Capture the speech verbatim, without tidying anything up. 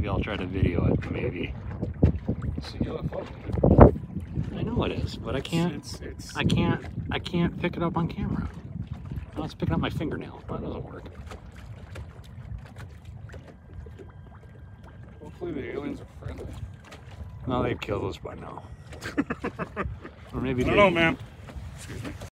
Maybe I'll try to video it, maybe. It's a U F O. I know it is, but I can't, It's, it's, it's, I can't, I can't pick it up on camera. Oh, it's picking up my fingernail. That doesn't work. Hopefully the aliens are friendly. No, they've killed us by now. Or maybe I they don't know, man. Excuse me.